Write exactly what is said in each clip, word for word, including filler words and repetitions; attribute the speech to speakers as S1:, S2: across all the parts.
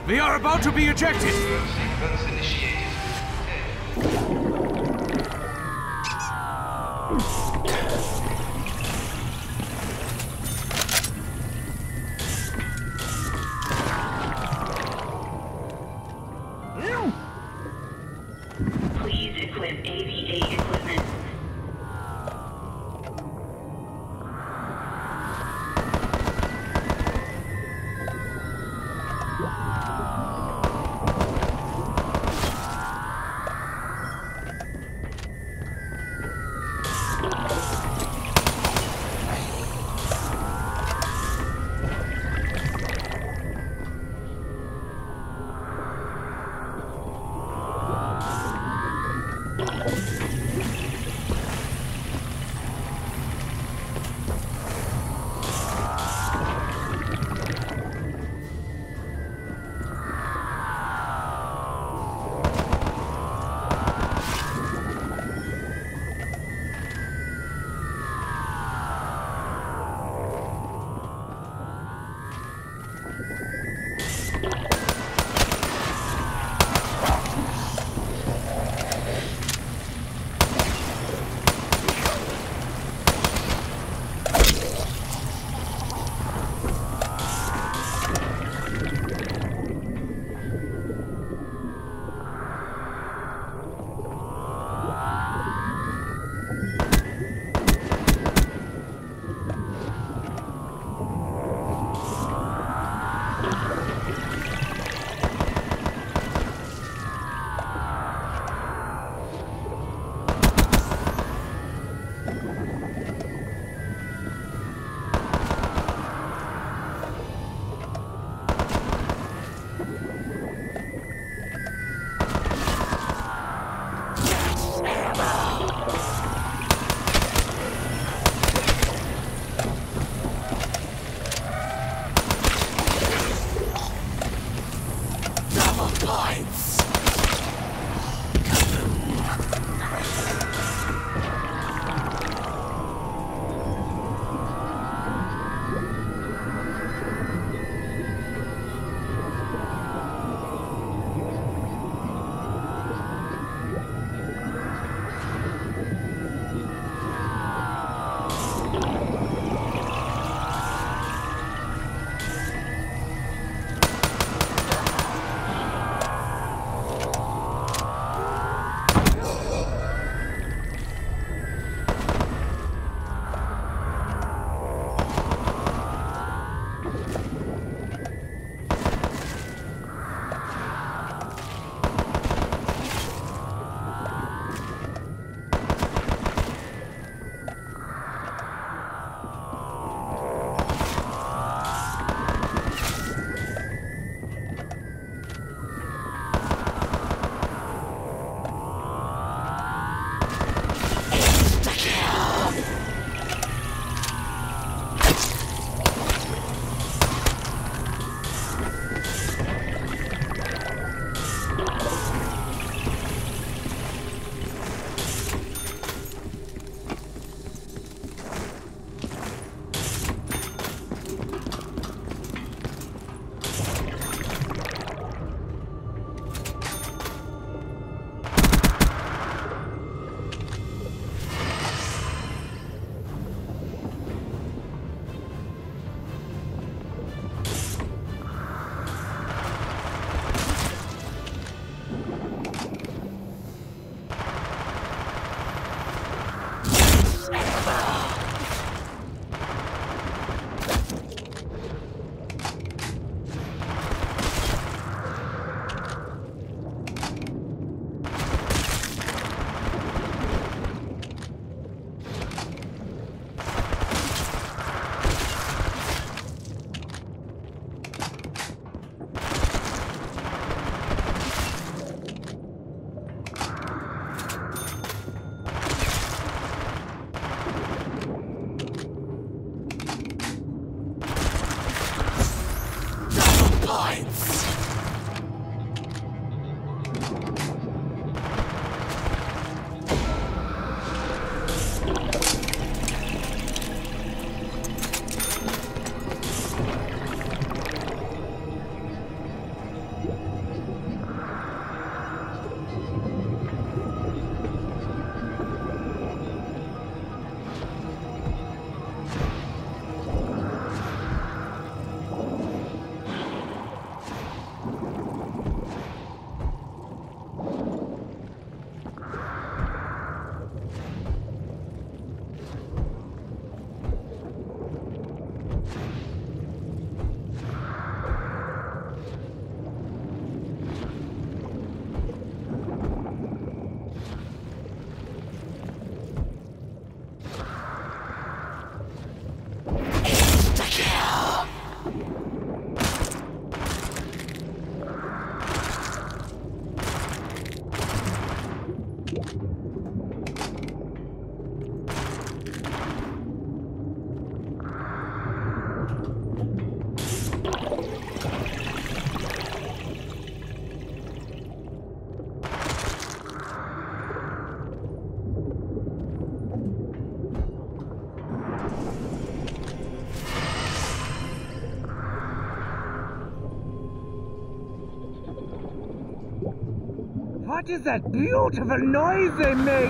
S1: We are about to be ejected!
S2: Sequence initiated.
S3: Please equip A V A equipment.
S1: What is that beautiful noise they make?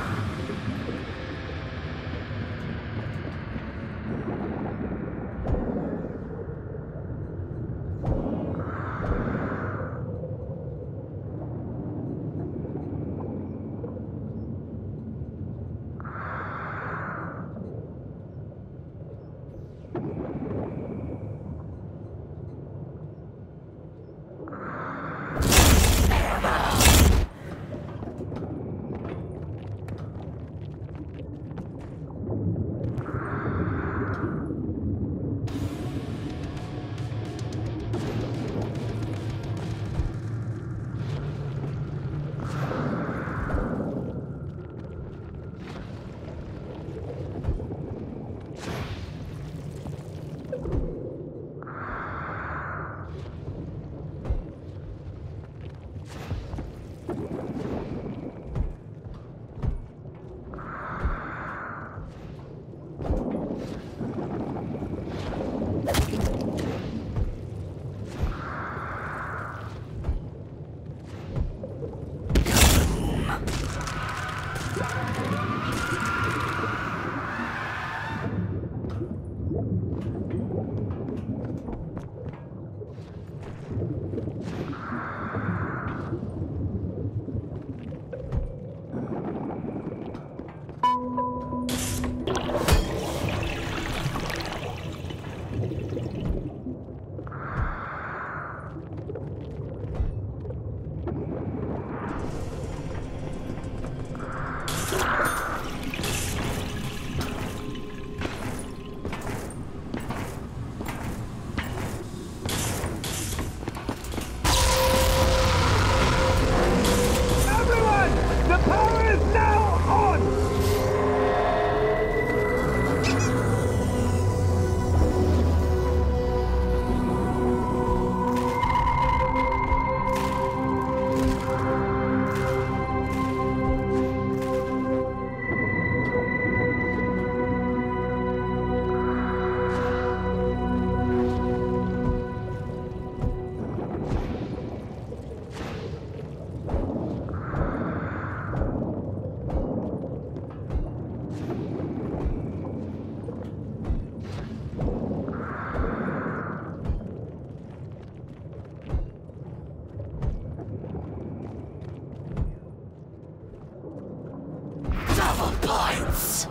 S4: Points.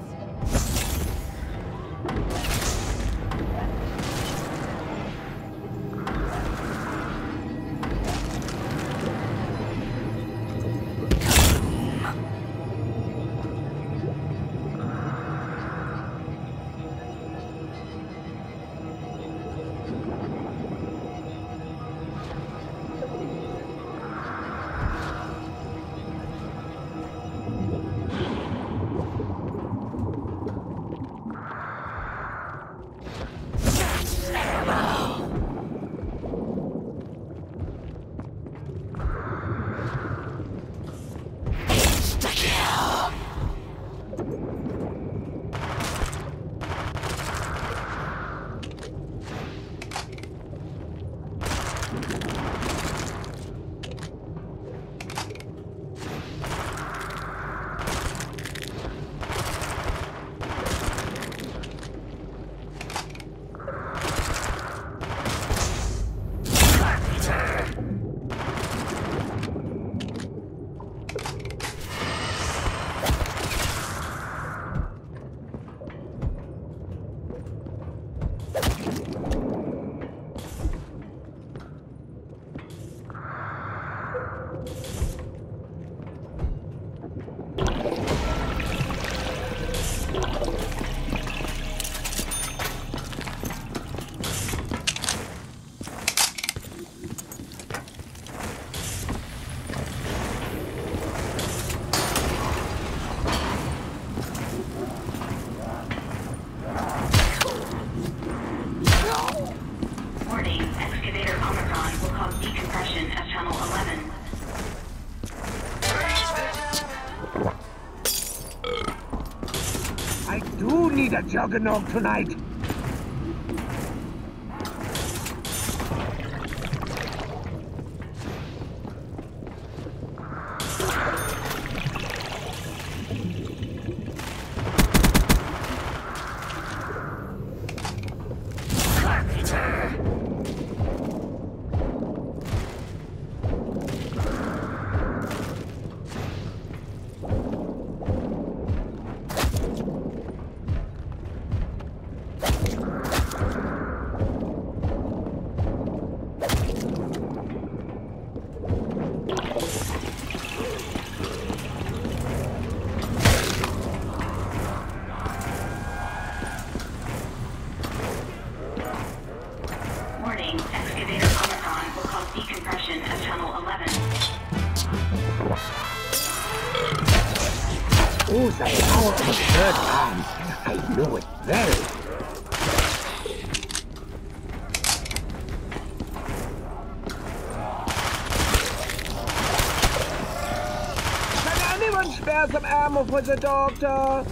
S1: Need a juggernaut tonight. Power of a third arm. I know it well. Can anyone spare some ammo for the doctor?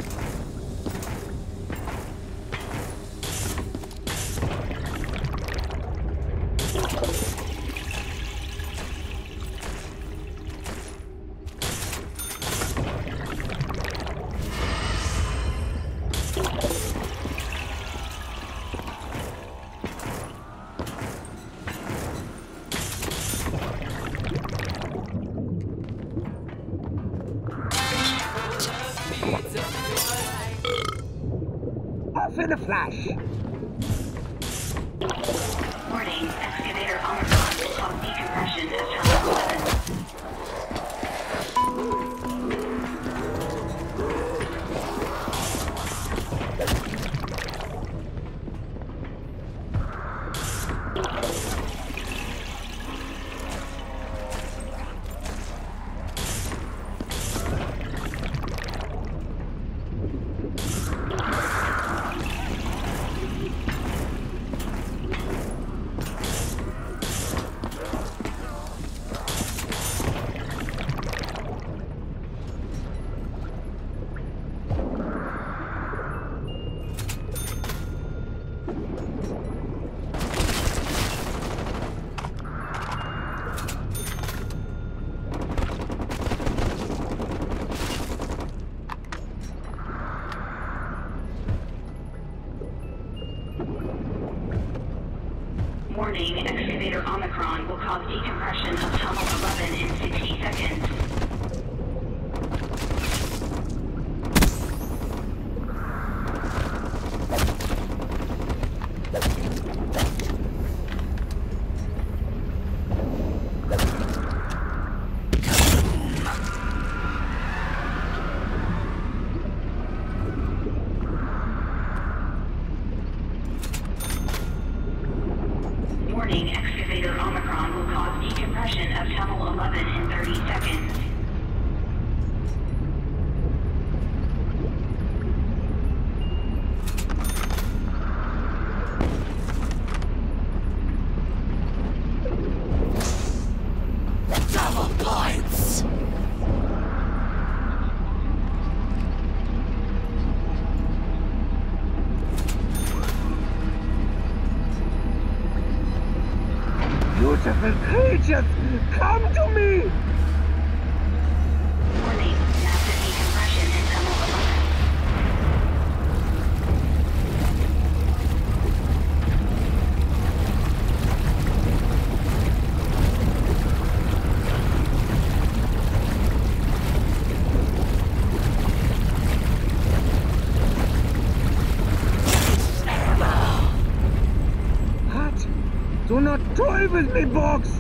S1: Off in a flash.
S3: Warning, excavator Omicron will cause decompression of tunnel eleven. Warning, excavator Omicron will cause decompression of tunnel eleven in sixty seconds. Warning, excavator Omicron will cause decompression of tunnel eleven in thirty seconds.
S4: Double points!
S1: Beautiful creatures, come to me!
S3: Warning, massive decompression in tunnel eleven.
S1: What? Do not toy with me, box!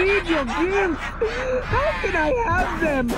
S1: need your gifts! How can I have them?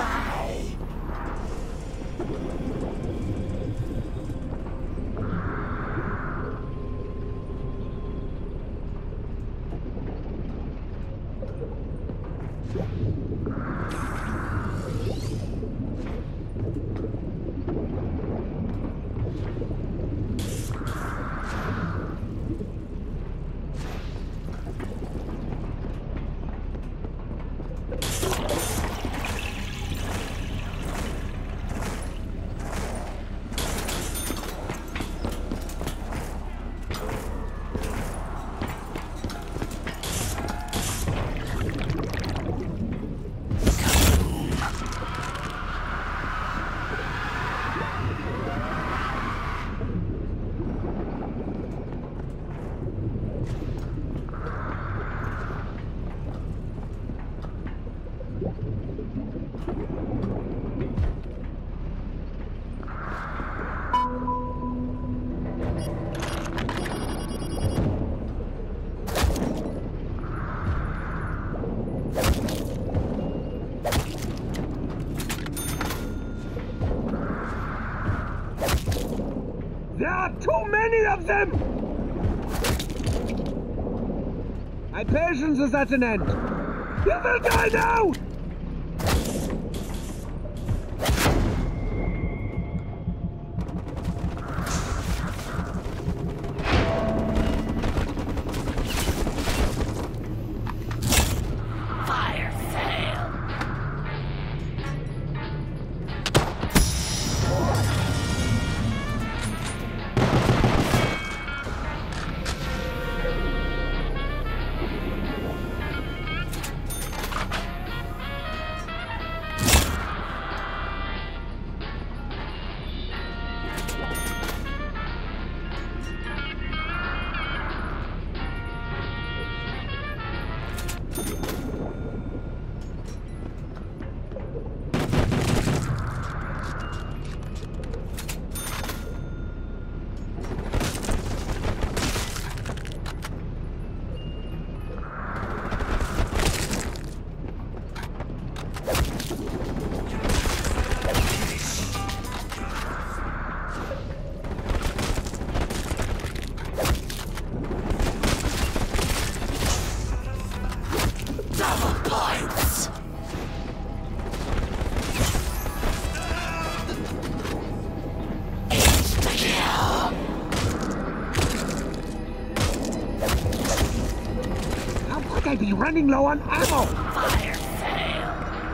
S1: There are too many of them! My patience is at an end. You will die now! I'd be running low on ammo!
S4: Fire sale!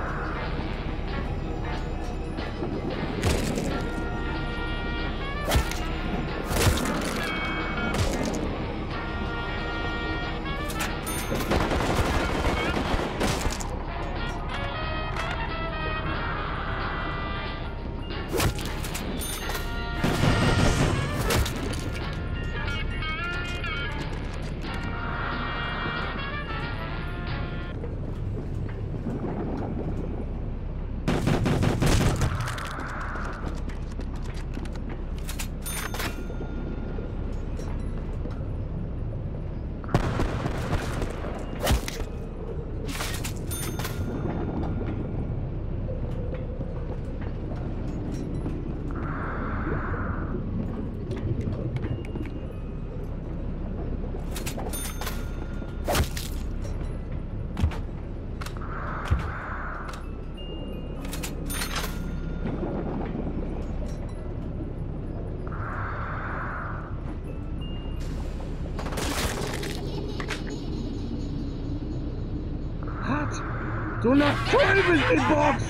S1: Do not toy with me, box!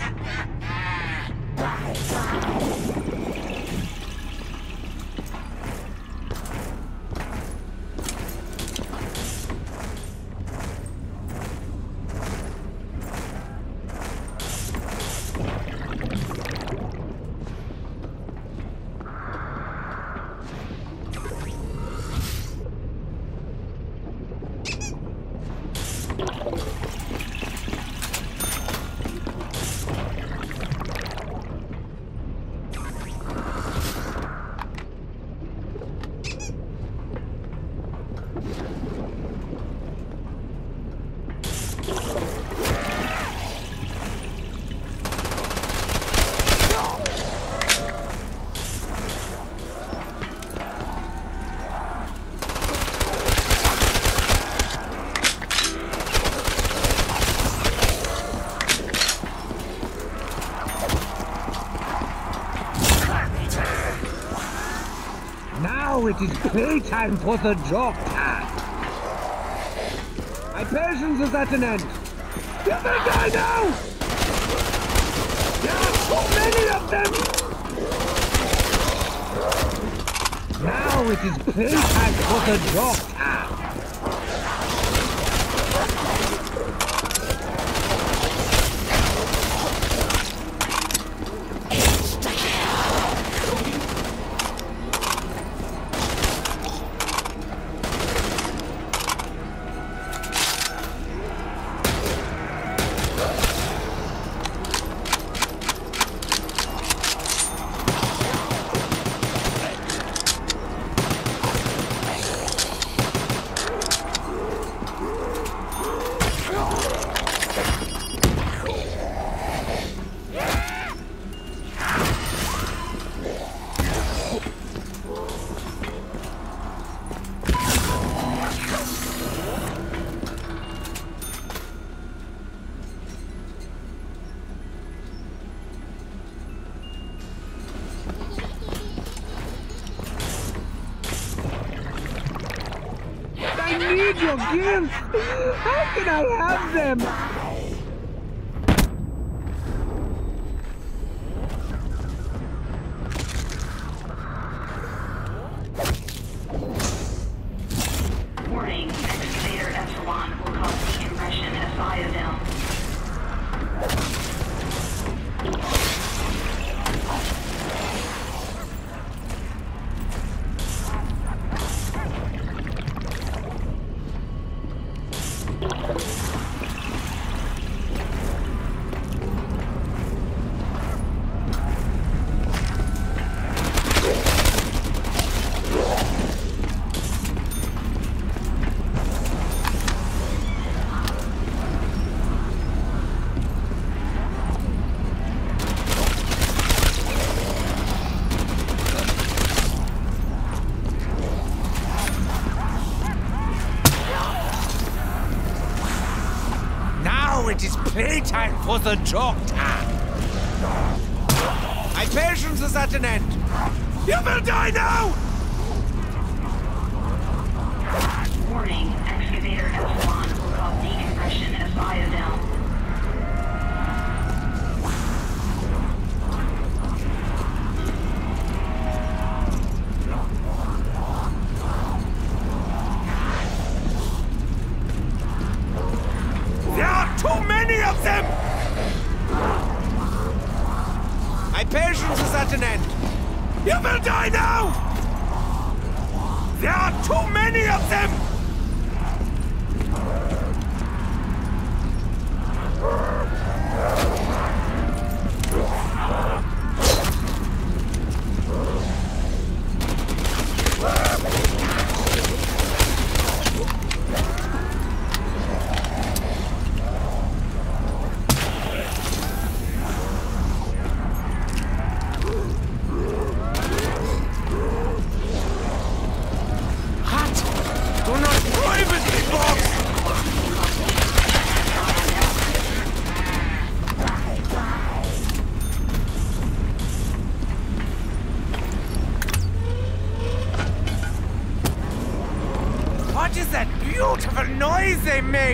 S1: Now it is playtime for the doctor. My patience is at an end. You will die now! There are too many of them! Now it is playtime for the doctor. I need your gifts! How can I have them?
S3: Warning, excavator Epsilon will cause decompression of biodome.
S1: It is playtime for the doctor. My patience is at an end. You will die now!
S3: Warning, excavator Epsilon will cause decompression of biodome.
S1: Too many of them! My patience is at an end. You will die now! There are too many of them! What is that beautiful noise they make?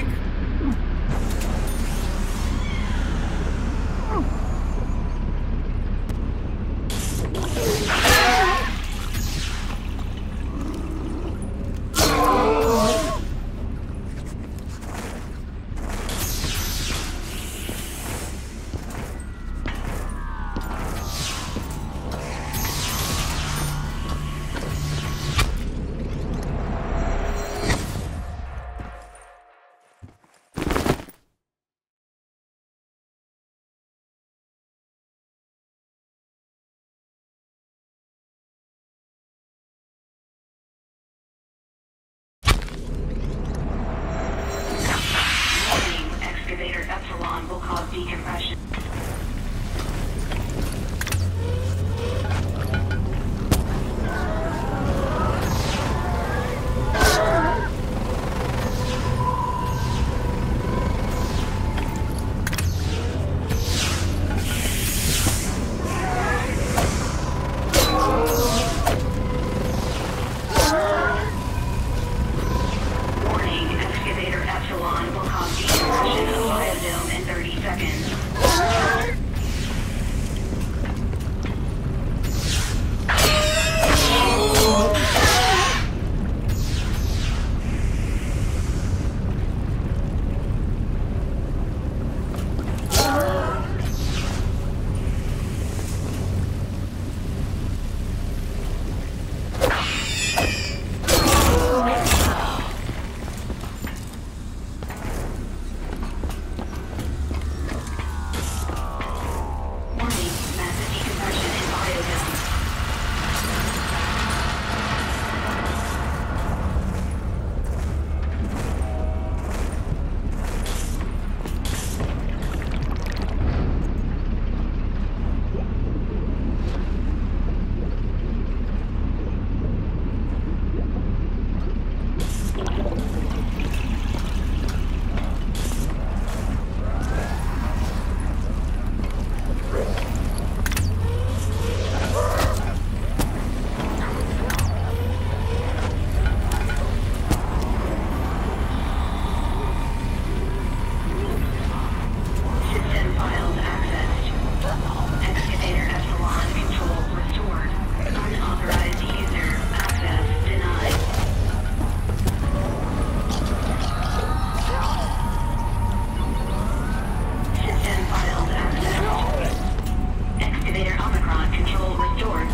S3: Excavator Omicron control restored.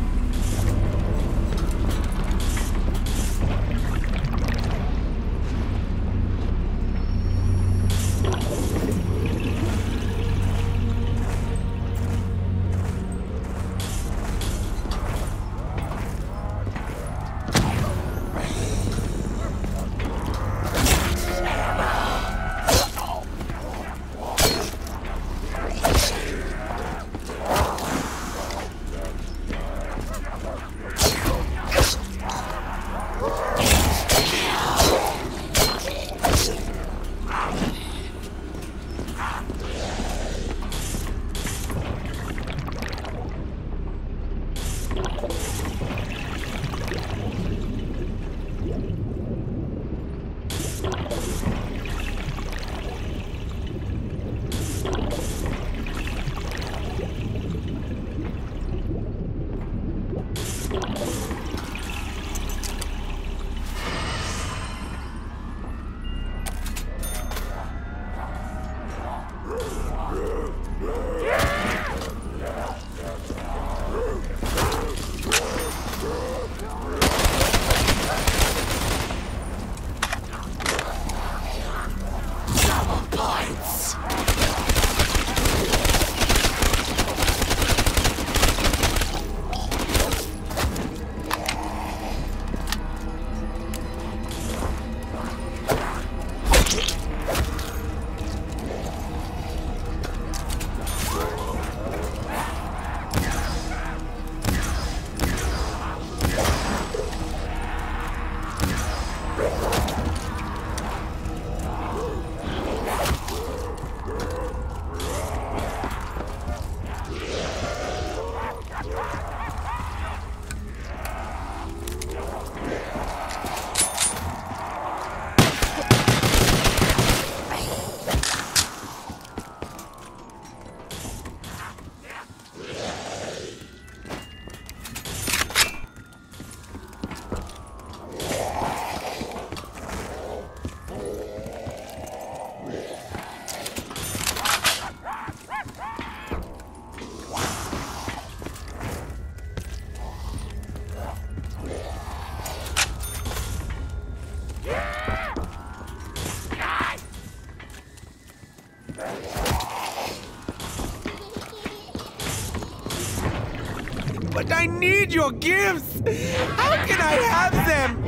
S1: But I need your gifts! How can I have them?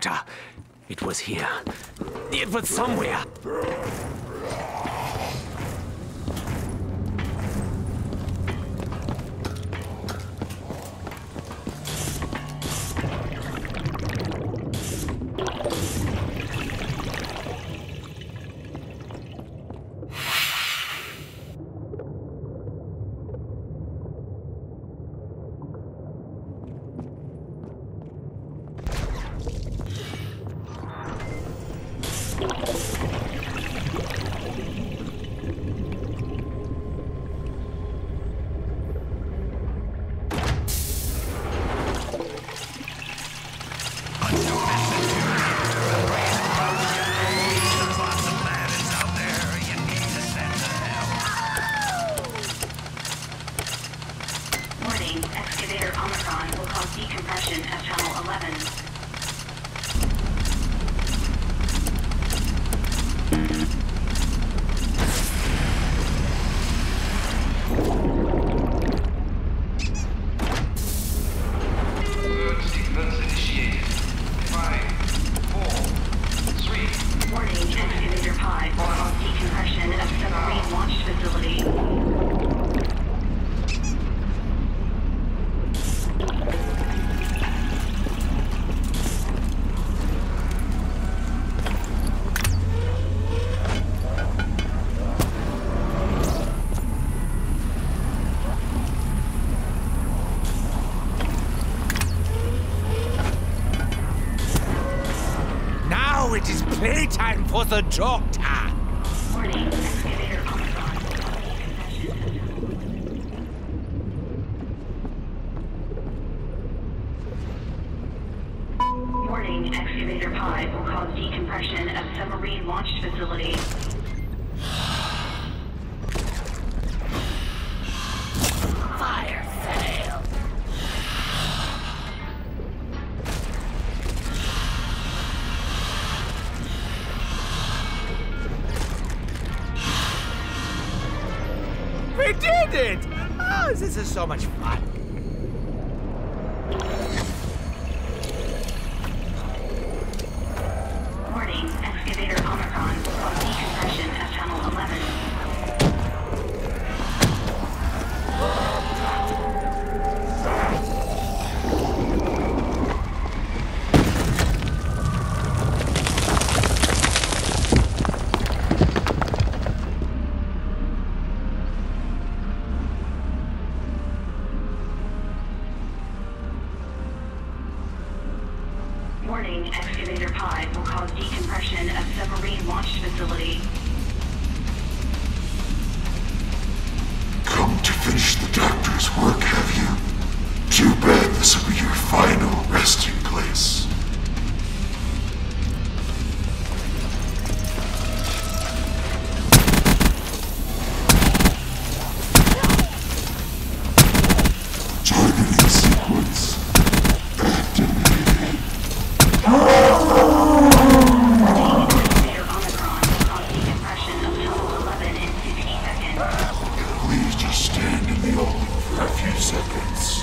S1: water. It was here. It was somewhere. It is playtime for the doctor!
S3: Warning, excavator Omicron. Warning, excavator Pi will cause decompression of submarine launch facility.
S4: Fire sale.
S1: We did it! Oh, this is so much fun.
S3: Warning, excavator Omicron will cause decompression of tunnel eleven. Warning, excavator Pi will cause decompression of submarine launch facility.
S5: Come to finish the doctor's work, have you? Too bad this will be your final resting place. Targeting sequence activated.
S3: Excavator Omicron will cause decompression of tunnel eleven in sixty seconds.
S5: Please just stand in the open for a few seconds.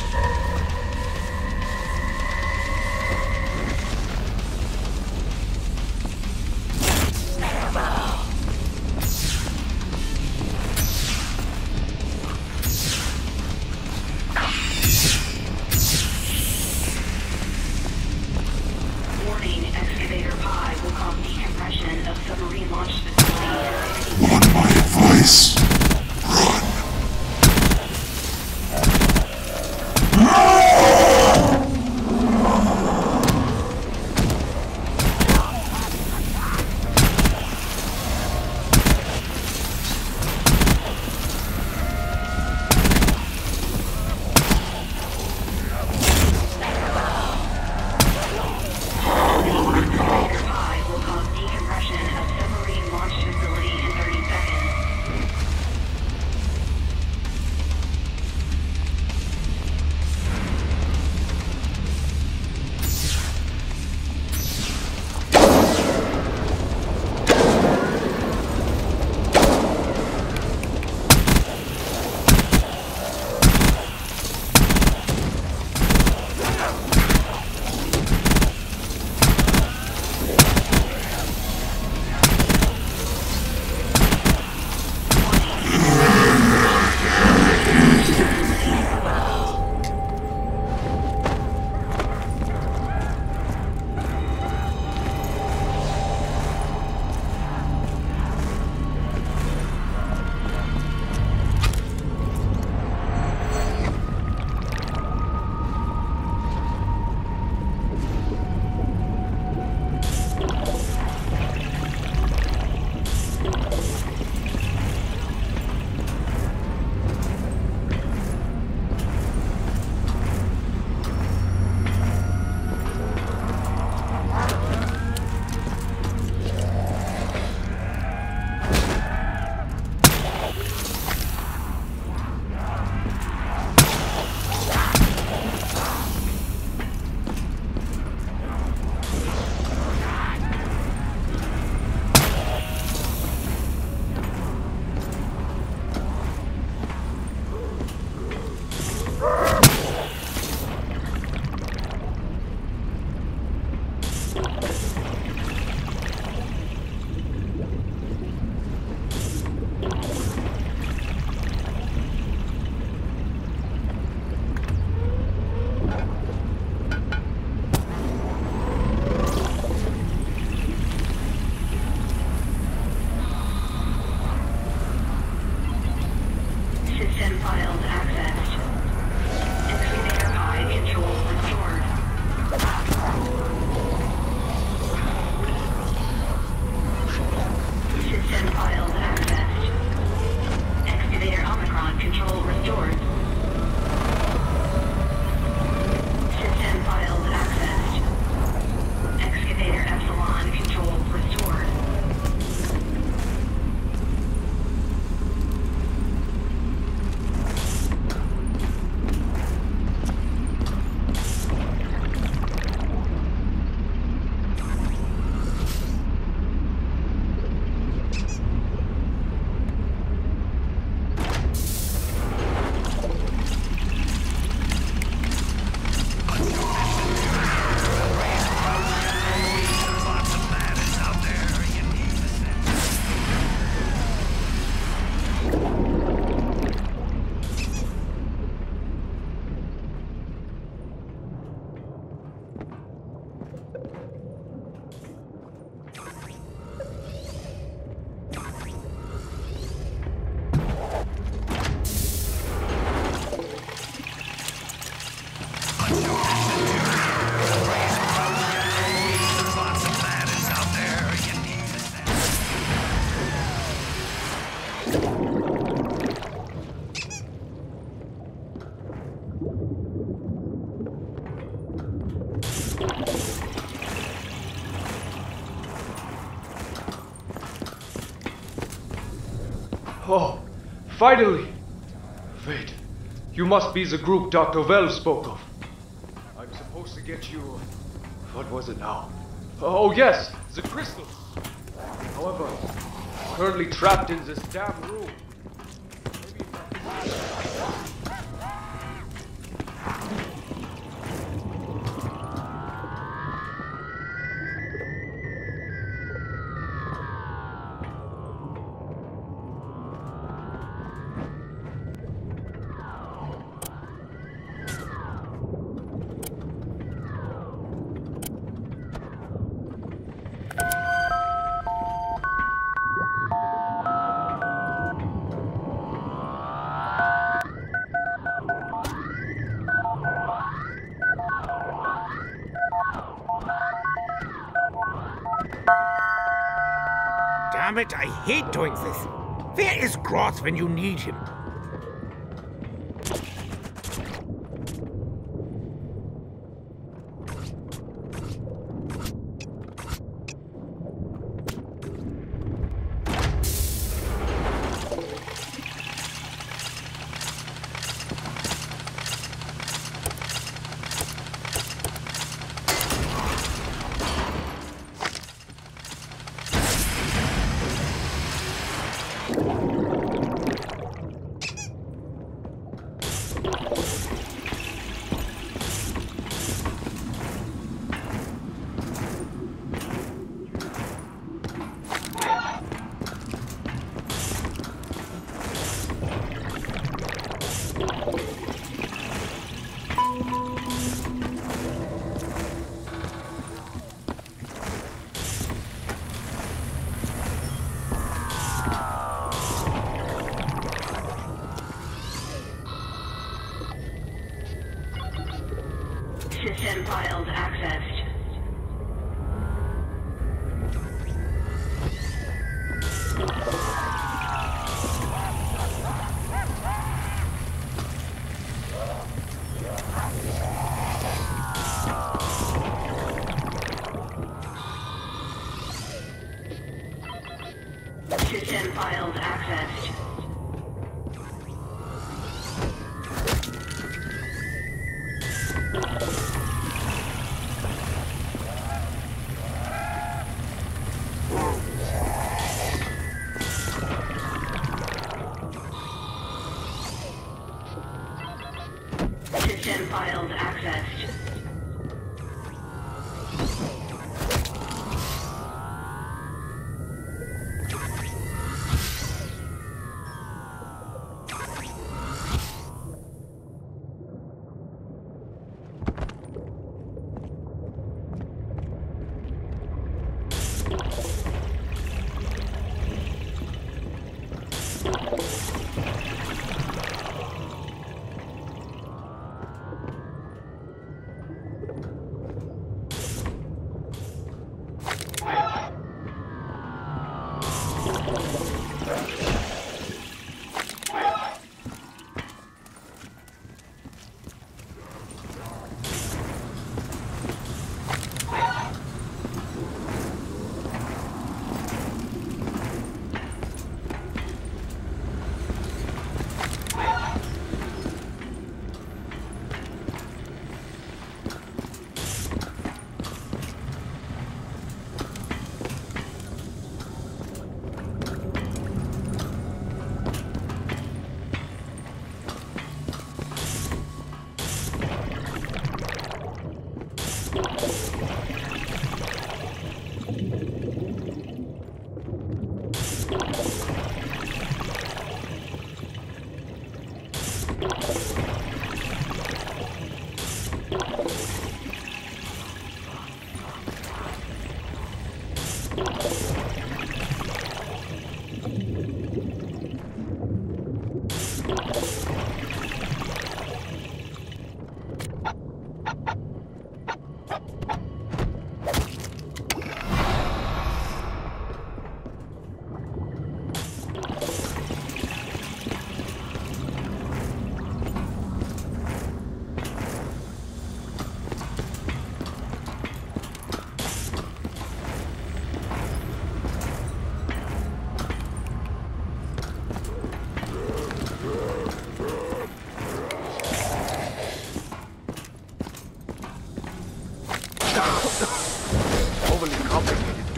S3: Warning, excavator Pi will cause decompression of submarine launch facility.
S5: Want my advice? Run.
S3: Excavator Pi will cause decompression of submarine launch facility in thirty seconds.
S6: Oh, finally! Wait, you must be the group Doctor Well spoke of. I'm supposed to get you... What was it now? Oh yes, the crystal. However, I'm currently trapped in this damn room. Maybe if I...
S1: Damn it, I hate doing this. Where is Groth when you need him?
S3: System files accessed. System files accessed. System files accessed.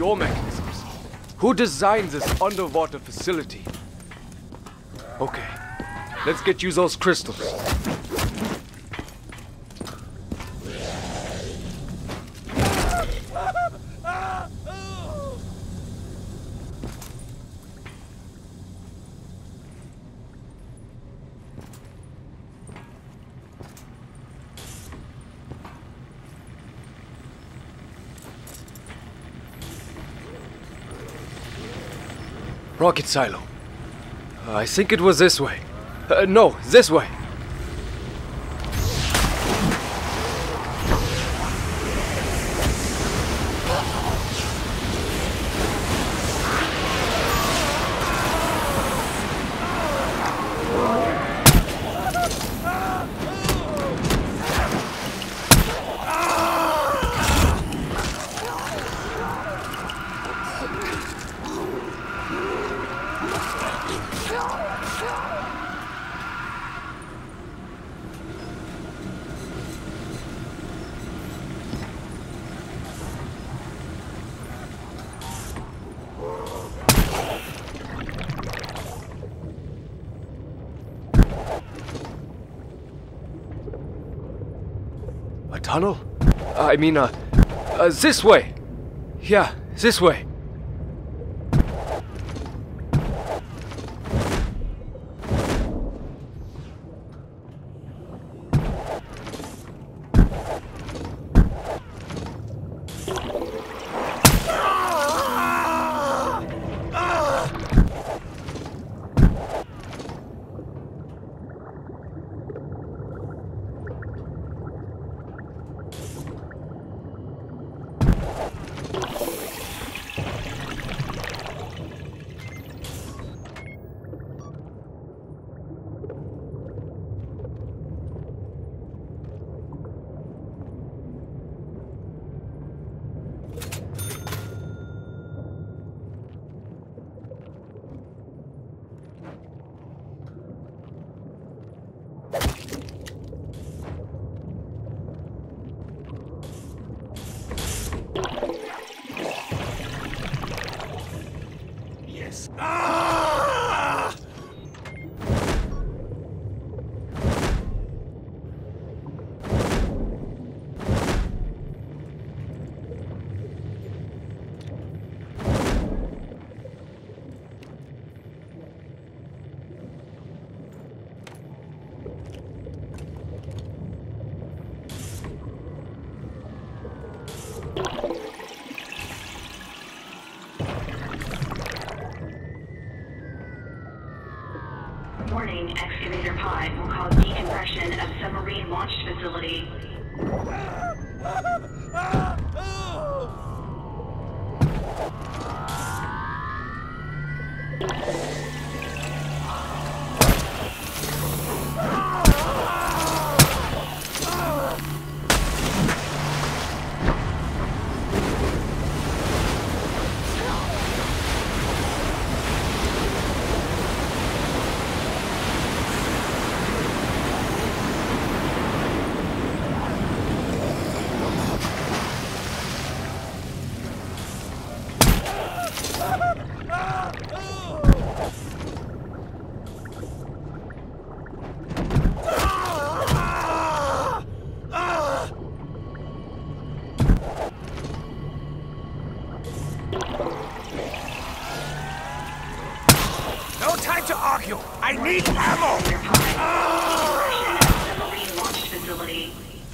S6: door mechanisms. Who designed this underwater facility? Okay, let's get you those crystals. Rocket silo. Uh, I think it was this way. Uh, no, this way. A tunnel? I mean, uh, uh, this way. Yeah, this way.
S3: Warning, excavator pod will cause decompression of submarine launched facility.
S1: No time to argue! I need ammo!
S3: Decompression of submarine launched facility.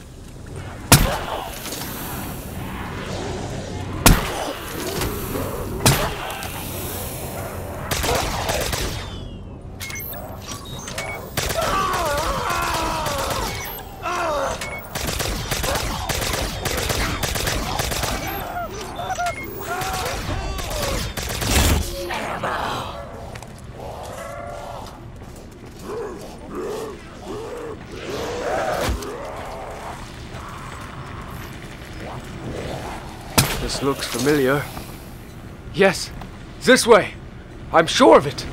S6: This looks familiar. Yes, this way. I'm sure of it.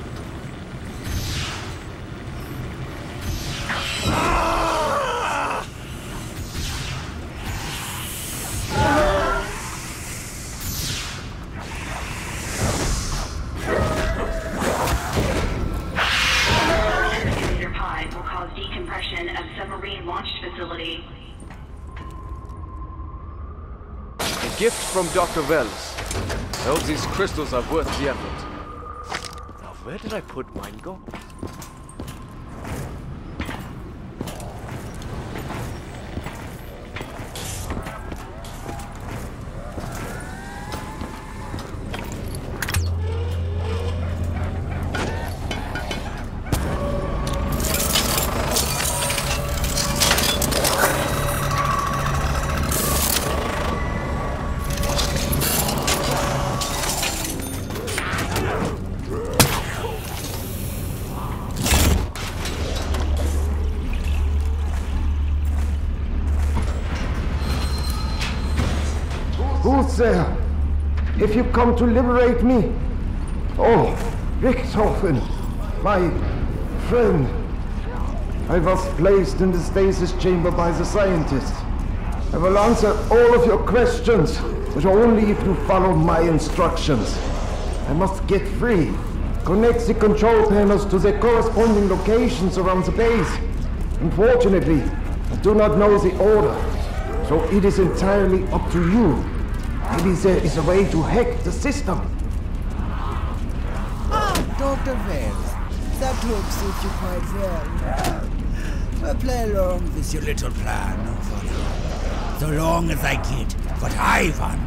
S6: gift from Doctor Wells. I hope these crystals are worth the effort. Now, where did I put mine go?
S7: Who's there? If you come to liberate me. Oh, Richthofen, my friend. I was placed in the stasis chamber by the scientists. I will answer all of your questions, but only if you follow my instructions. I must get free. Connect the control panels to their corresponding locations around the base. Unfortunately, I do not know the order, so it is entirely up to you. Maybe there is a way to hack the system.
S8: Ah, Doctor Wells. That hook suits you quite well. Well, play along with your little plan, for now. So long as I get what I want.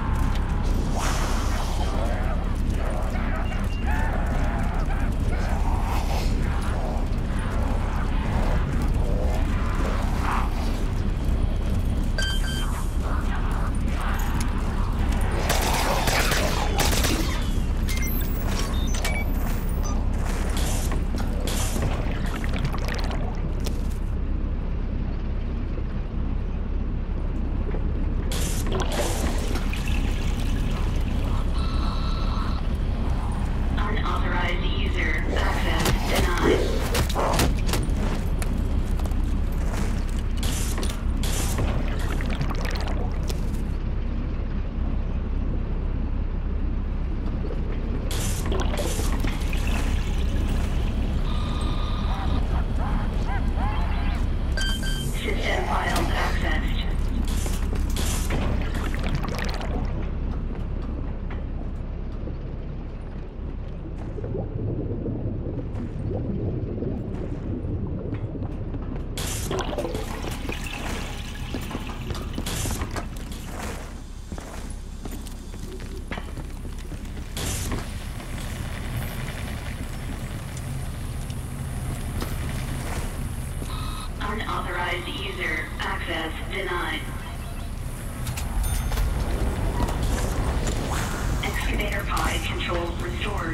S3: Unauthorized user access denied. System files accessed. Unauthorized user access denied. Excavator pod control restored.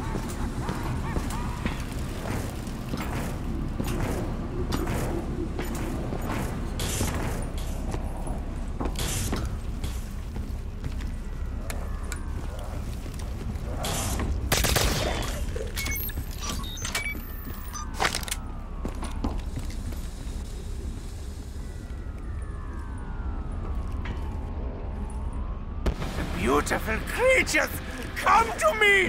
S1: Beautiful creatures, come to me!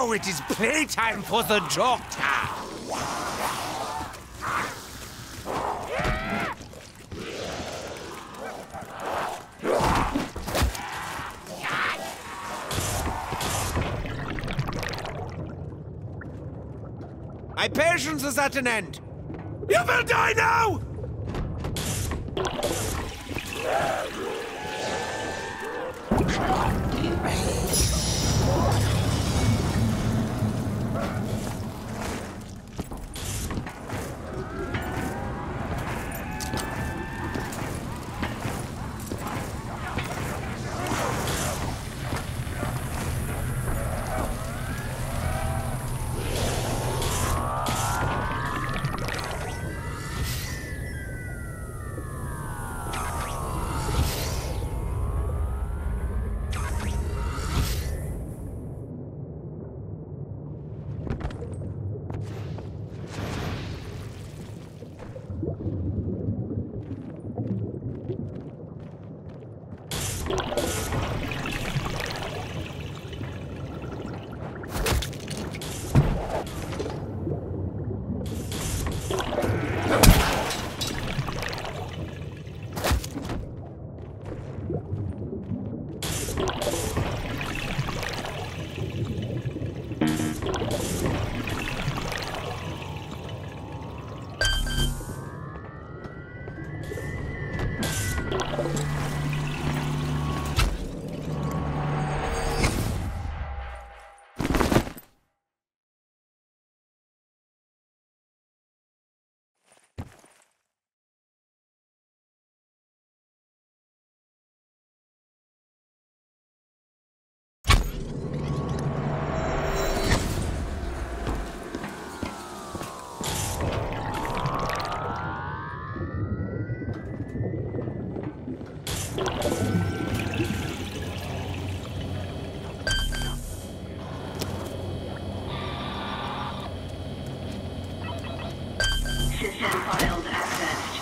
S1: Now it is playtime for the doctor. My patience is at an end. You will die now!
S3: System files accessed.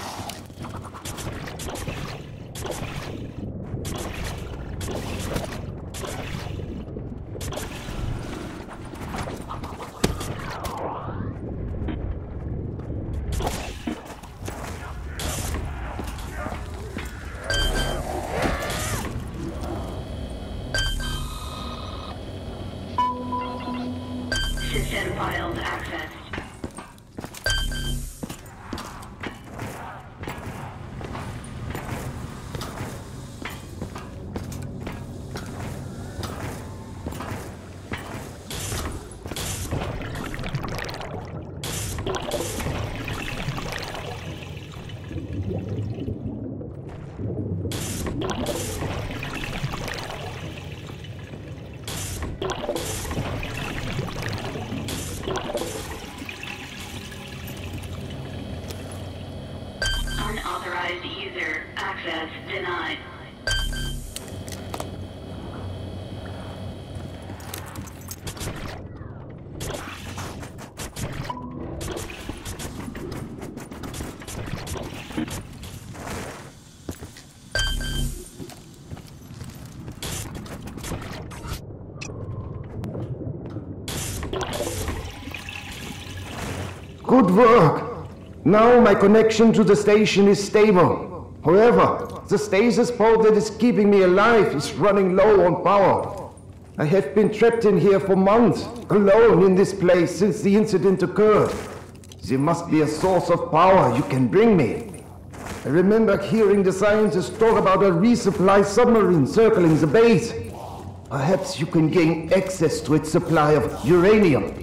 S3: System files accessed. Unauthorized user access denied.
S7: Good work. Now my connection to the station is stable. However, the stasis pod that is keeping me alive is running low on power. I have been trapped in here for months, alone in this place since the incident occurred. There must be a source of power you can bring me. I remember hearing the scientists talk about a resupply submarine circling the base. Perhaps you can gain access to its supply of uranium.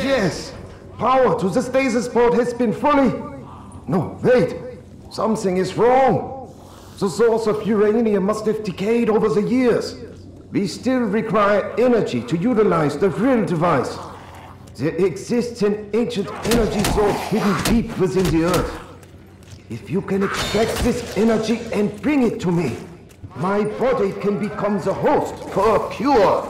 S7: Yes! Power to the stasis port has been fully... No, wait! Something is wrong! The source of uranium must have decayed over the years. We still require energy to utilize the real device. There exists an ancient energy source hidden deep within the Earth. If you can extract this energy and bring it to me, my body can become the host for a cure.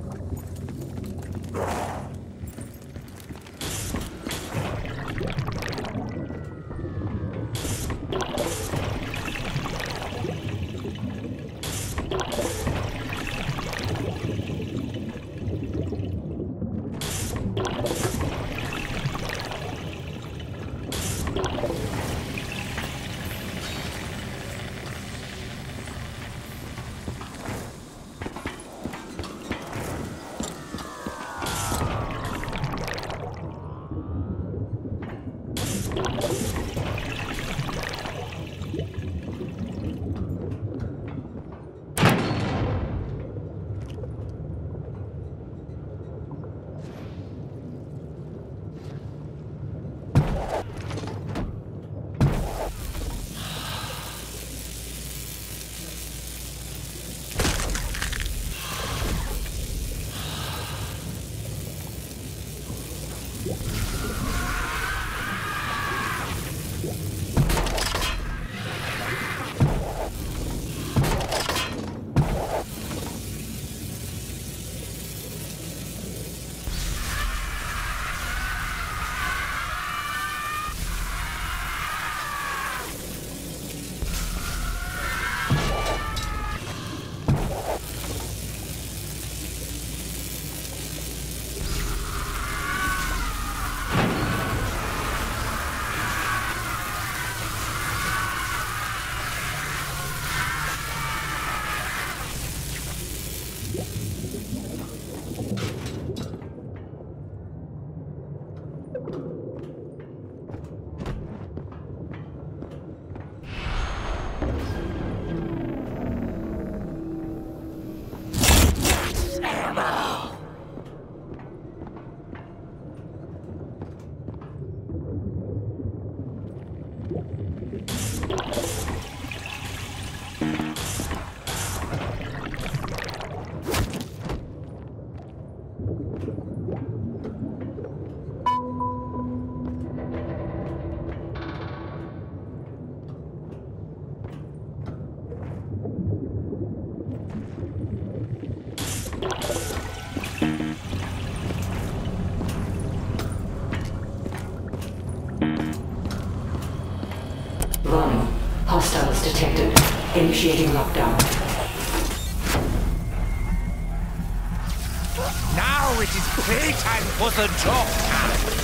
S9: Hostiles detected. Initiating lockdown.
S1: Now it is playtime for the Doctor!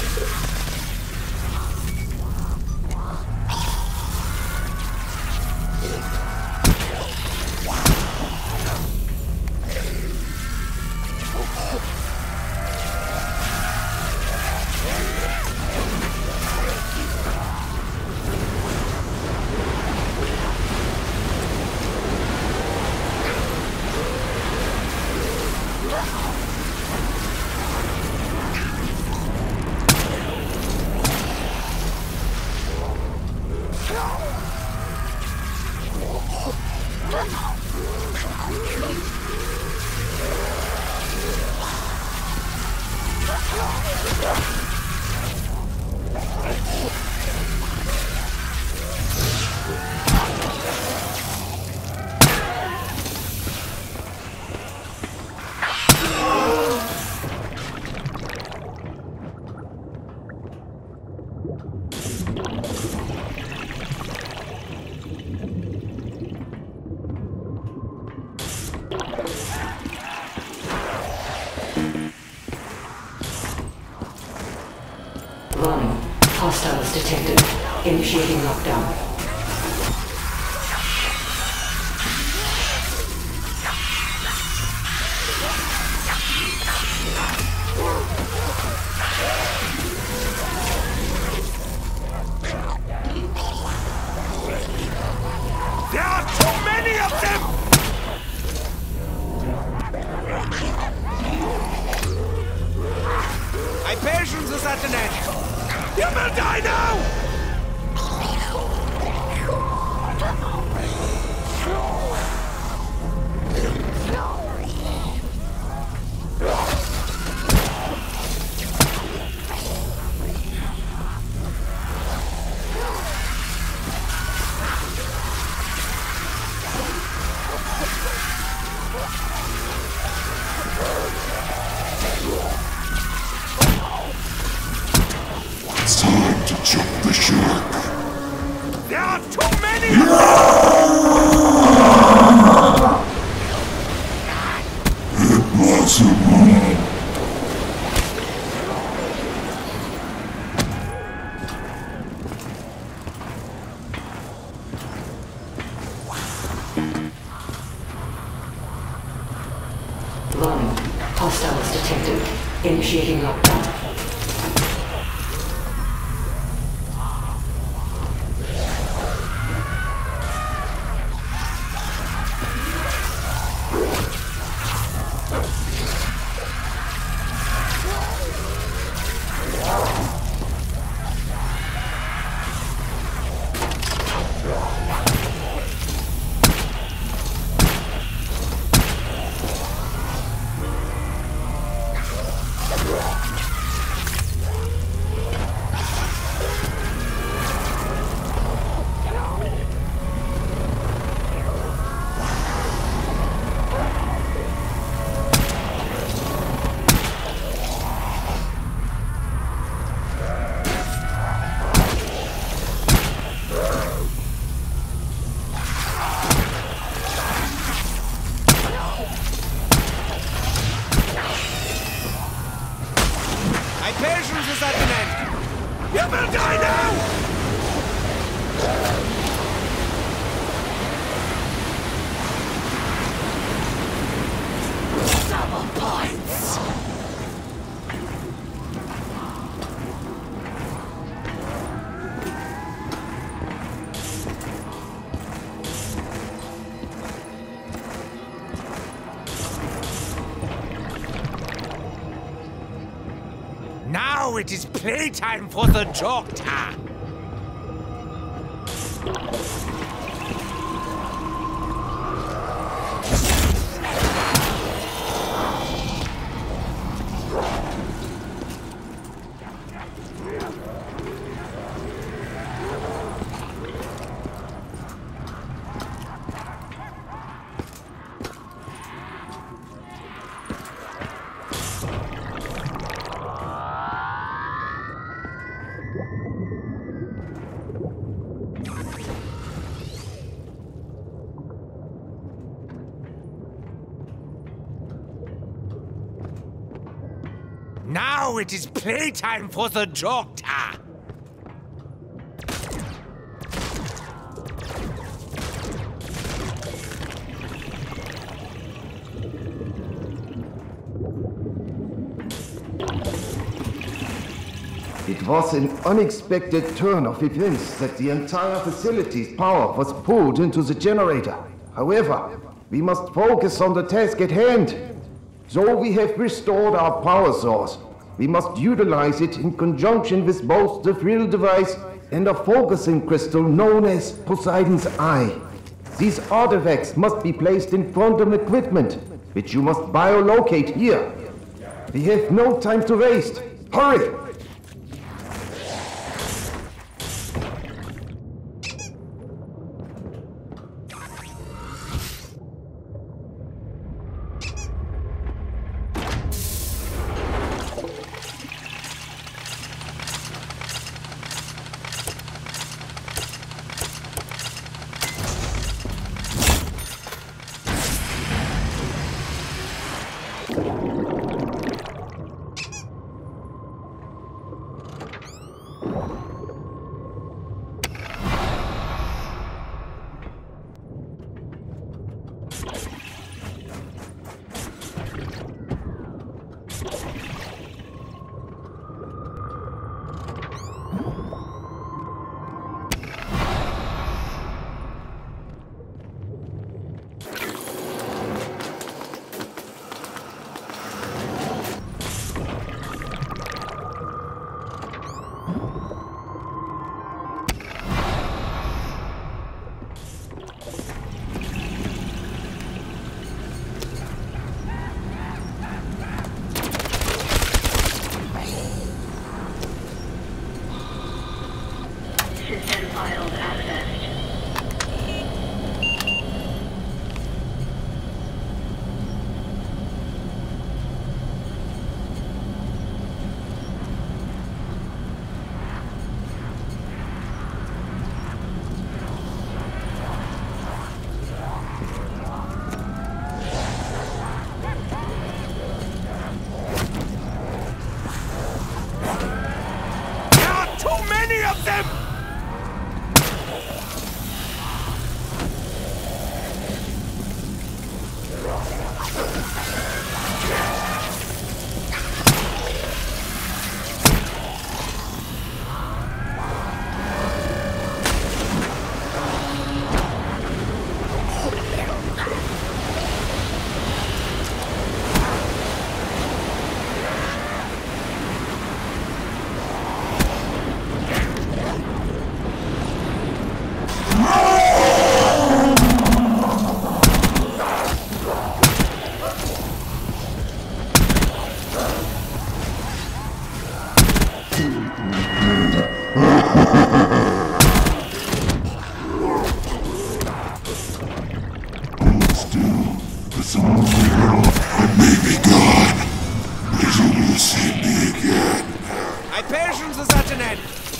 S9: Hostiles detected. Initiating lockdown.
S1: There are too many of them! I My patience is at an end. You will die now!
S5: It's time to jump the shark.
S1: There are too many!
S5: Impossible.
S9: Warning. Hostiles detected. Initiating lockdown.
S1: My patience is at an end. You will die now!
S4: Double points.
S1: Now it is playtime for the doctor. Now it is playtime for the doctor.
S7: It was an unexpected turn of events that the entire facility's power was pulled into the generator. However, we must focus on the task at hand. Though we have restored our power source, we must utilize it in conjunction with both the thrill device and a focusing crystal known as Poseidon's Eye. These artifacts must be placed in quantum equipment, which you must biolocate here. We have no time to waste. Hurry!
S5: I may be gone, but you will see me again.
S1: My patience is at an end.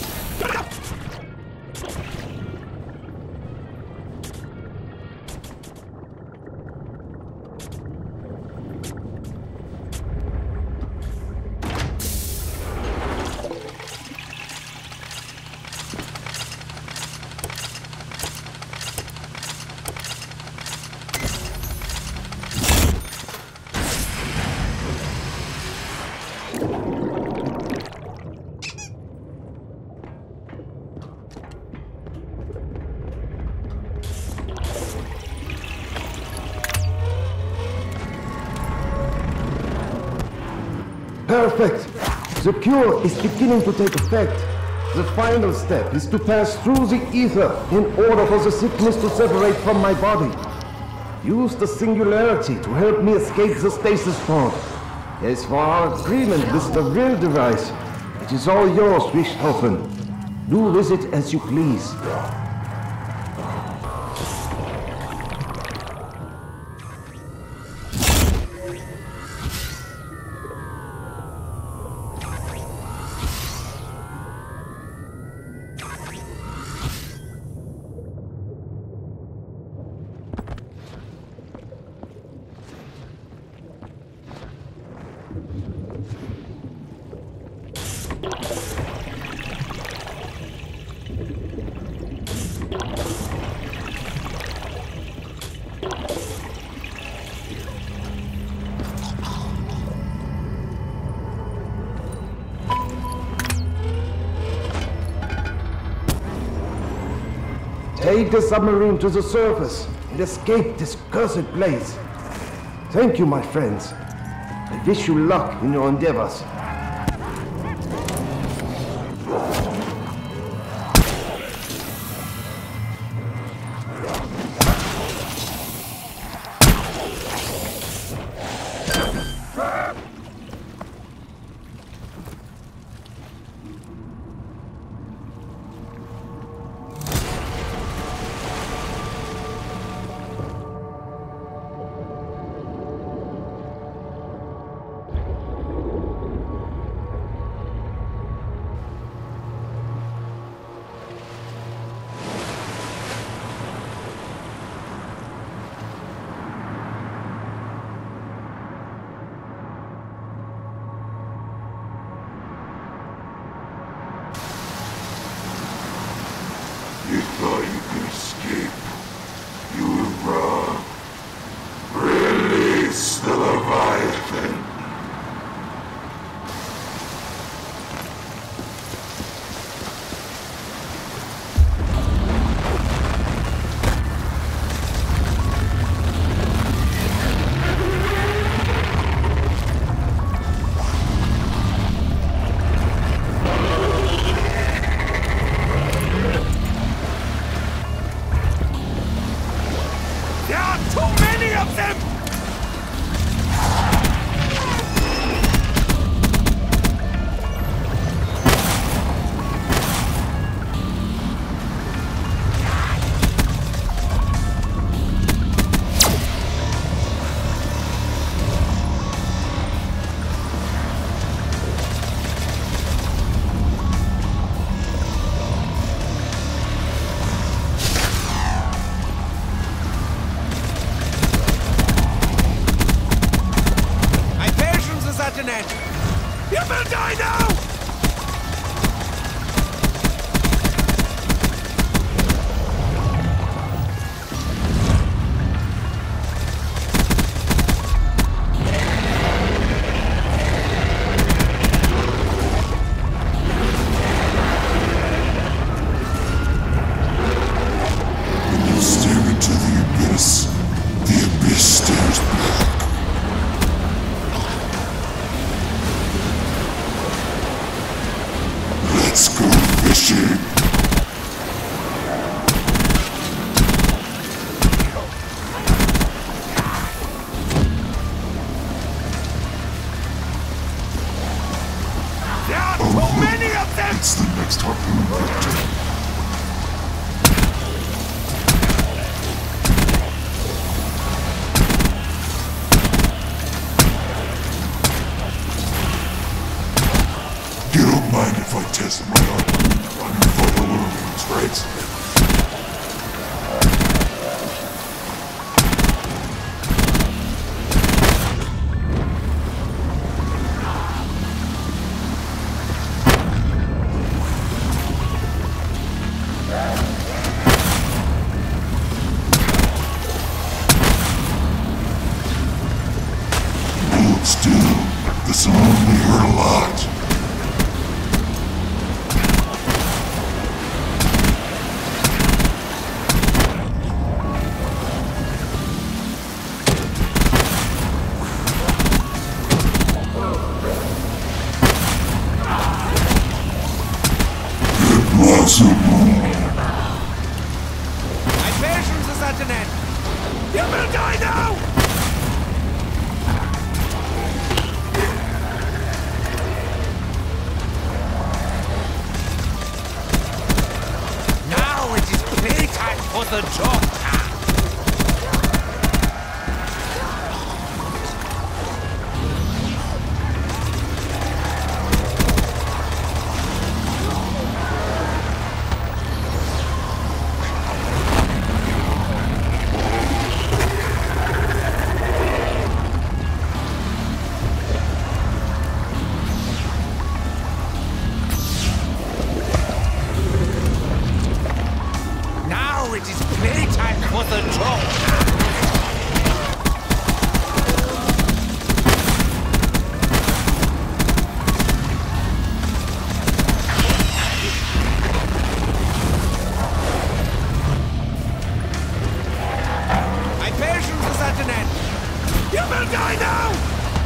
S7: Perfect. The cure is beginning to take effect. The final step is to pass through the ether in order for the sickness to separate from my body. Use the singularity to help me escape the stasis pod. As for our agreement with the real device, it is all yours, Richthofen. Do with it as you please. Take the submarine to the surface and escape this cursed place. Thank you, my friends. I wish you luck in your endeavors.
S5: You thought you could escape. You were wrong. Release the Leviathan.
S1: You will die now!
S5: When you stare into the abyss, the abyss stares back. Let's go fishing!
S1: There are too many of them!
S5: It's the next harpoon victim. You don't mind if I test my harpoon on your vital organs, right? Hold still. This will only hurt a lot.
S1: My patience is at an end. You will die now! Now it is playtime for the Joker. Now it is playtime for the Joker. My patience is at an end. You will die now!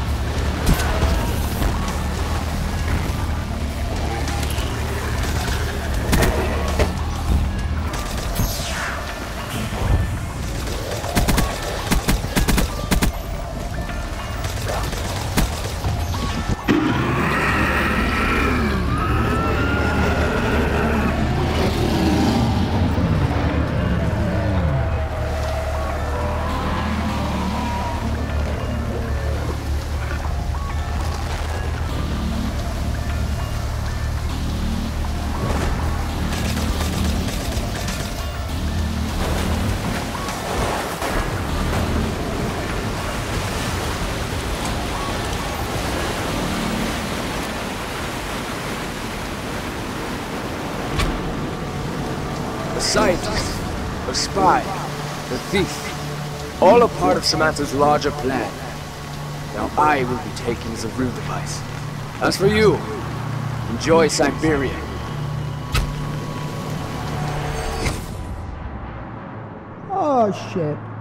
S10: A scientist, a spy, a thief, all a part of Samantha's larger plan. Now I will be taking the Rue device. As for you, enjoy Siberia.
S8: Oh shit.